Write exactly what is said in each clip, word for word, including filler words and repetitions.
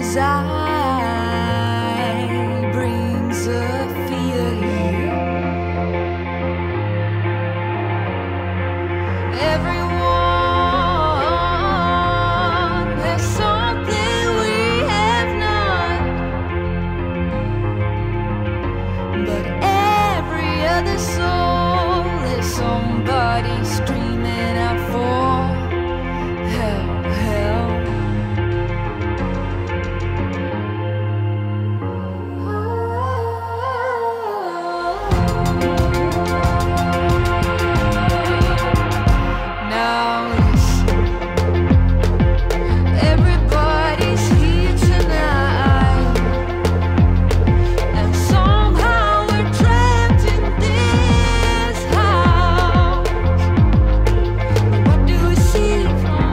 his eye brings a fear here. Everyone has something we have not, but every other soul is somebody screaming out for help, help. Now listen, everybody's here tonight, and somehow we're trapped in this house. What do we see from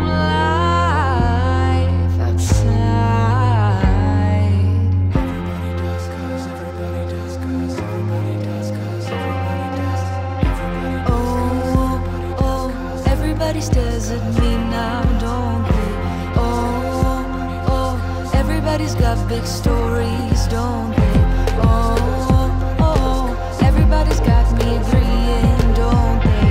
life outside? Everybody does, cause everybody does, cause everybody does, cause everybody does. Oh, oh, everybody stares at me now, don't they? Oh, oh, everybody's got big stories, don't they? Oh, oh, everybody's got me agreeing, don't they?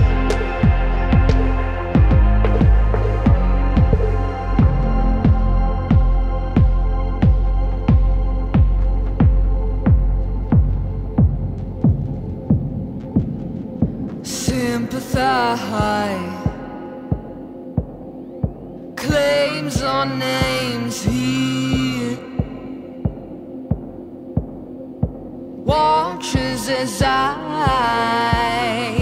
Sympathize, claims our names here, watches as I